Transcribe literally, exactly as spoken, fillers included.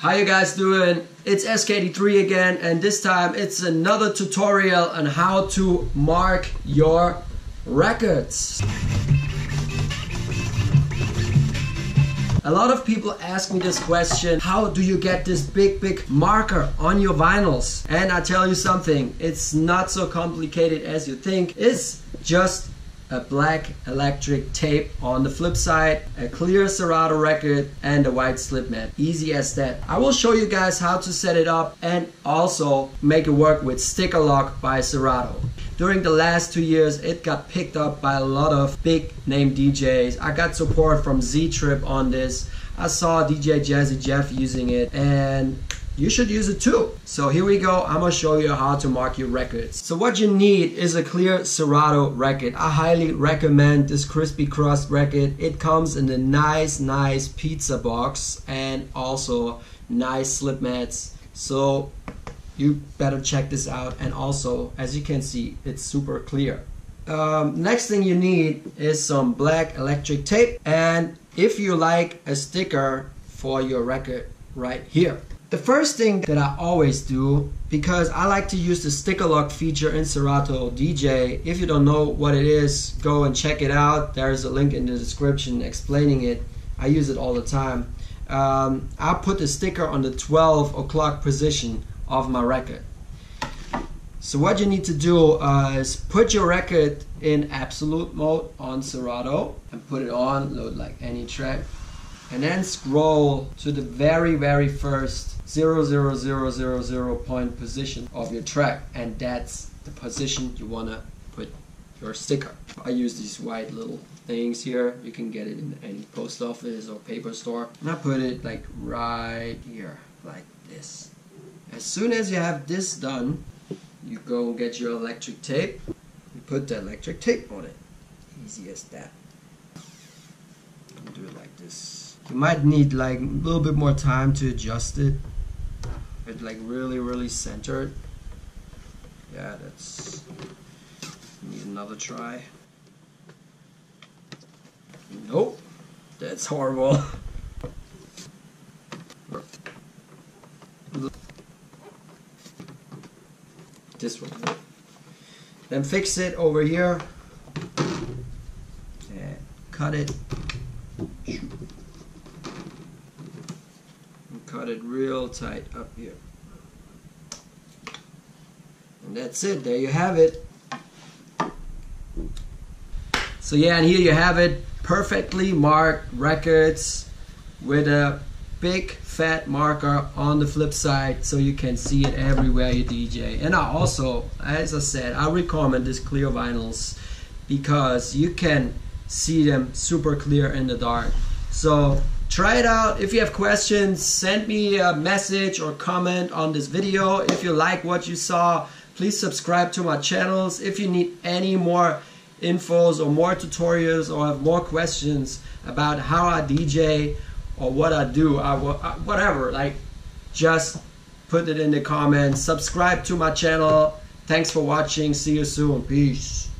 How you guys doing? It's S K D three again, and this time it's another tutorial on how to mark your records. A lot of people ask me this question: how do you get this big big marker on your vinyls? And I tell you something, it's not so complicated as you think. It's just a black electric tape on the flip side, a clear Serato record, and a white slip mat. Easy as that. I will show you guys how to set it up and also make it work with Sticker Lock by Serato. During the last two years, it got picked up by a lot of big name D Js. I got support from Z-Trip on this. I saw D J Jazzy Jeff using it, and you should use it too. So here we go. I'm gonna show you how to mark your records. So what you need is a clear Serato record. I highly recommend this Crispy Crust record. It comes in a nice, nice pizza box and also nice slip mats. So you better check this out. And also, as you can see, it's super clear. Um, next thing you need is some black electric tape. And if you like a sticker for your record, right here. The first thing that I always do, because I like to use the Sticker Lock feature in Serato D J. If you don't know what it is, go and check it out. There's a link in the description explaining it. I use it all the time. Um, I put the sticker on the twelve o'clock position of my record. So what you need to do uh, is put your record in absolute mode on Serato and put it on, load like any track. And then scroll to the very very first zero zero zero zero zero point position of your track, and that's the position you want to put your sticker. I use these white little things here. You can get it in any post office or paper store, and I put it like right here like this. As soon as you have this done, you go get your electric tape, you put the electric tape on it. Easy as that. Do it like this. You might need like a little bit more time to adjust it. It's like really, really centered. Yeah, that's. Need another try. Nope, that's horrible. This one. Then fix it over here. And cut it. Cut it real tight up here. And that's it. There you have it. So yeah, and here you have it. Perfectly marked records with a big fat marker on the flip side, so you can see it everywhere you D J. And I also, as I said, I recommend this clear vinyls because you can see them super clear in the dark. So try it out. If you have questions, send me a message or comment on this video. If you like what you saw, please subscribe to my channels. If you need any more infos or more tutorials or have more questions about how I D J or what I do, I, whatever, like, just put it in the comments. Subscribe to my channel. Thanks for watching. See you soon. Peace.